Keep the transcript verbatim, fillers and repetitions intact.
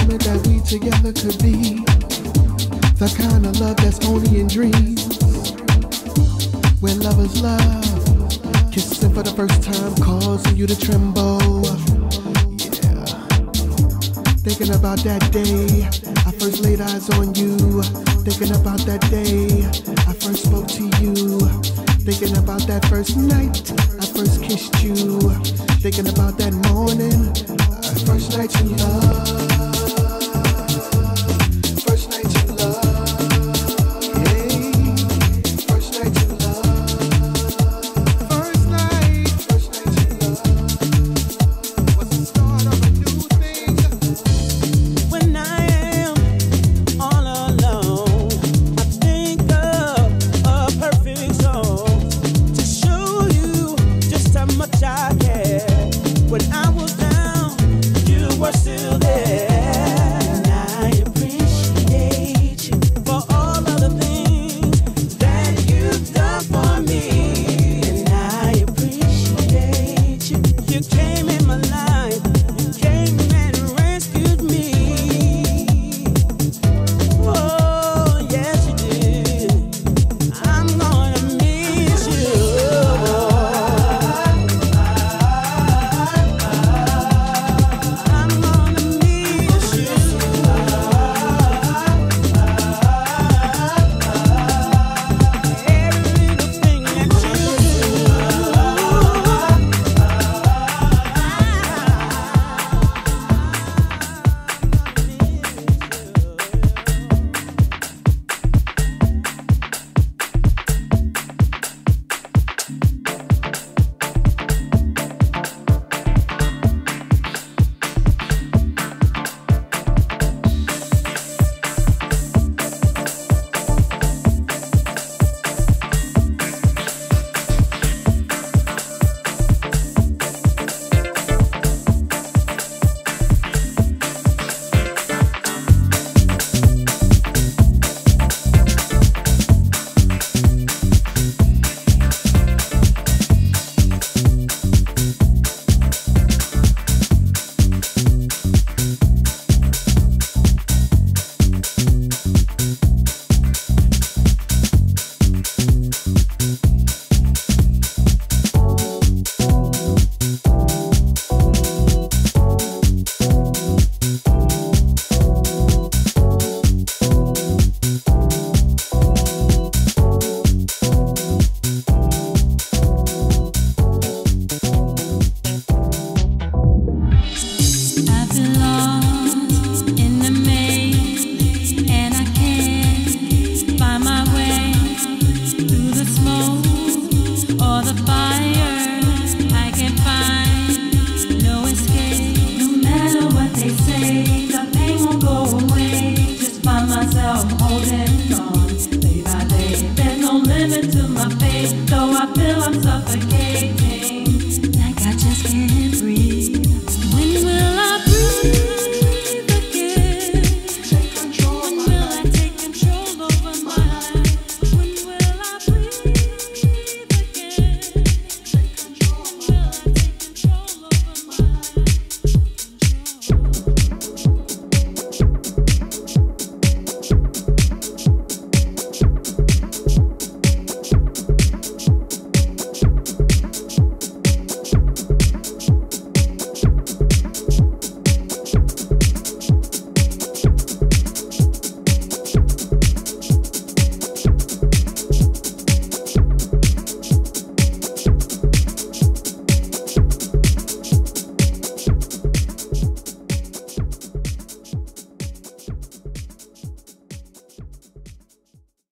moment that we together could be the kind of love that's only in dreams. Where lovers love, kissing for the first time, causing you to tremble. Yeah. Thinking about that day I first laid eyes on you. Thinking about that day I first spoke to you. Thinking about that first night I first kissed you. Thinking about that morning, uh, first night in love. First night in love. Yeah. First night in love. First night. First night in love was the start of a new thing. When I am all alone, I think of a perfect song to show you just how much I care. When I was down, you were still there. And I appreciate you for all of the things that you've done for me. And I appreciate you. You came in my life.